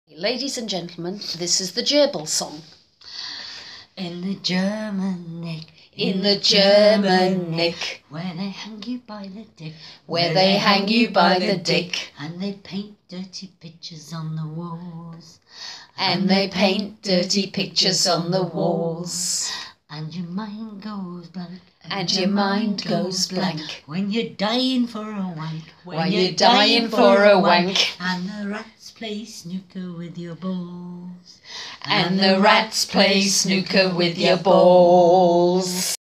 Ladies and gentlemen, this is the Gerbil song. In the German neck, in the German neck, where they hang you by the dick, where they hang you by the dick, and they paint dirty pictures on the walls, and they paint dirty pictures on the walls, and your mind goes blank, and your mind goes blank, when you're dying for a wank, when you're dying for a wank, and the rats play snooker with your balls, and the rats play snooker with your balls.